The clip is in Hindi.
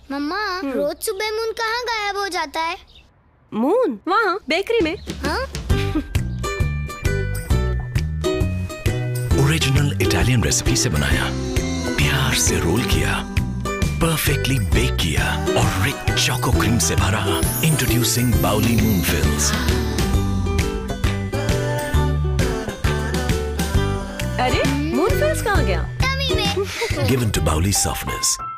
मम्मा, रोज सुबह मून कहाँ गायब हो जाता है? मून वहाँ बेकरी में। हाँ? ओरिजिनल इटालियन रेसिपी से बनाया, प्यार से रोल किया, परफेक्टली बेक किया और रिच चोको क्रीम से भरा। इंट्रोड्यूसिंग बाउली मूनफिल्स। अरे मूनफिल्स कहाँ गया? टमी में। Given to Bauli softness.